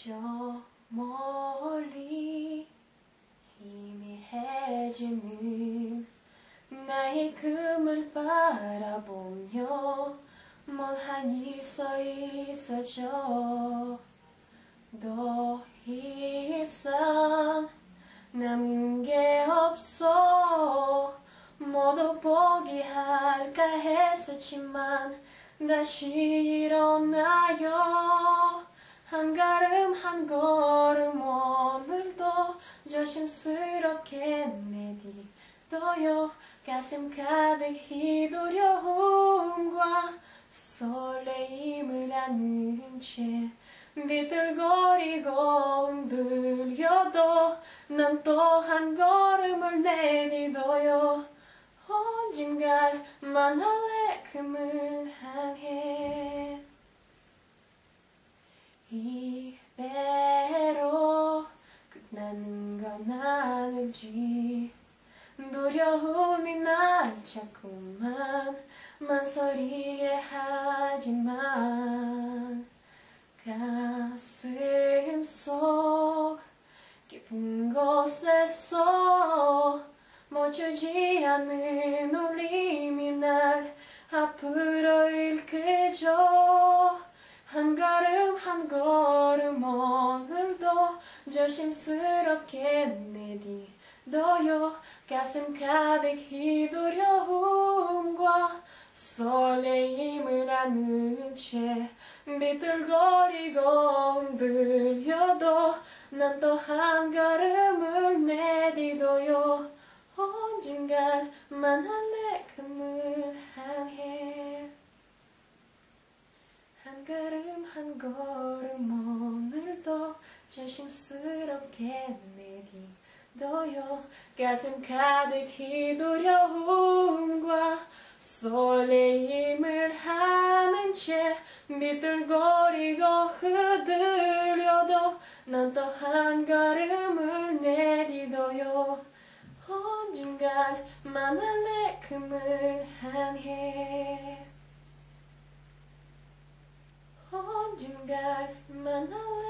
저 멀리 희미해지는 나의 금을 바라보며 멍하니 서 있어져. 더 이상 남은 게 없어. 모두 포기할까 했었지만 다시 일어나요. 한 걸음 한 걸음 오늘도 조심스럽게 내딛어요. 가슴 가득 희두려움과 설레임을 안은 채 비틀거리고 흔들려도 난 또 한 걸음을 내딛어요. 언젠간 만날래 금을 향해. 이대로 끝나는 건 아닐지 두려움이 날 자꾸만 망설이게 하지만 가슴 속 깊은 곳에서 멈추지 않는 울림이 날 앞으로 이끌죠. 한 걸음 한 걸음 오늘도 조심스럽게 내딛어요. 가슴 가득 희두려움과 설레임을 안은 채 비틀거리고 흔들려도 난 또 한 걸음을 내딛어요. 언젠간 만날래 금을 향해. 한 걸음 한 걸음 오늘도 조심스럽게 내딛어요. 가슴 가득 희두려움과 설레임을 하는 채 비틀거리고 흔들려도 난 또 한 걸음을 내딛어요. 언젠간 만날래 금을 향해. 언젠간 만날래